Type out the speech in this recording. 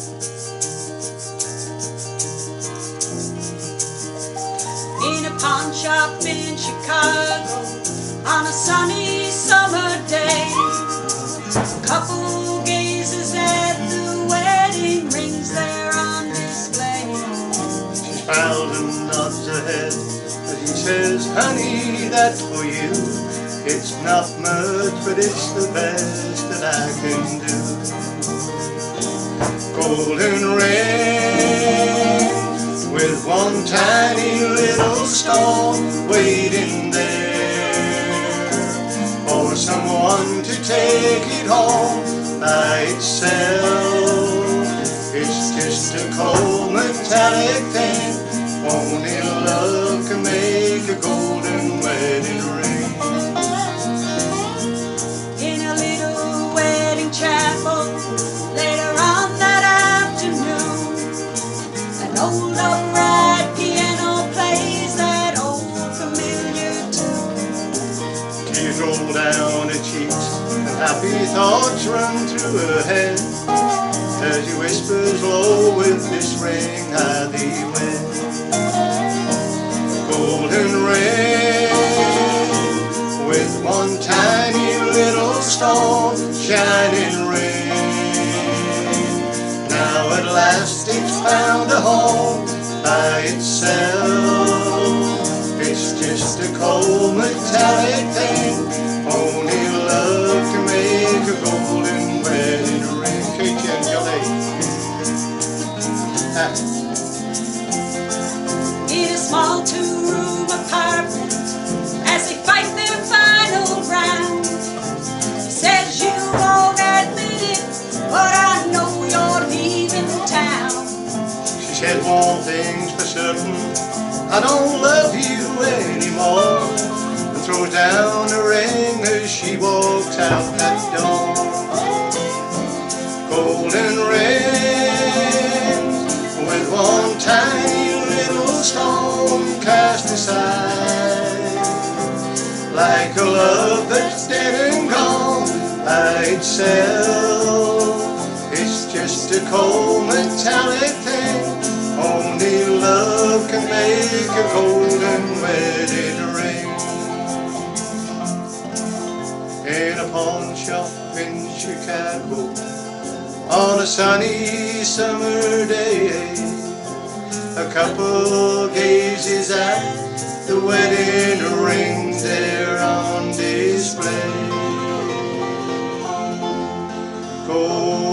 In a pawn shop in Chicago on a sunny summer day, a couple gazes at the wedding rings there on display. She smiles and nods her head as he says, honey, that's for you. It's not much, but it's the best that I can do. Golden ring with one tiny little stone waiting there for someone to take it home by itself. It's just a cold metallic thing, only love can make a golden wedding ring. In a little wedding chapel later on that afternoon, an old upright piano plays that old familiar tune. Tears roll down her cheeks and happy thoughts run through her head as he whispers low, with this ring I thee wed. Golden ring with one tiny little stone shining ring. Now at last it's found a home by itself. It's just a cold metallic thing, only love can make a golden wedding ring. Katie and Johnny. In a small two-room apartment as they fight their final round, he says, you won't admit it, but I know you're leaving town. She said one thing's for certain, I don't love you anymore, and throws down the ring as she walks out that door. Golden ring with one tiny little stone cast aside, like a love that's dead and gone by itself. It's just a cold metallic thing, only love can make a golden wedding ring. In a pawn shop in Chicago on a sunny summer day, a couple gazes at the wedding ring there on display. Gold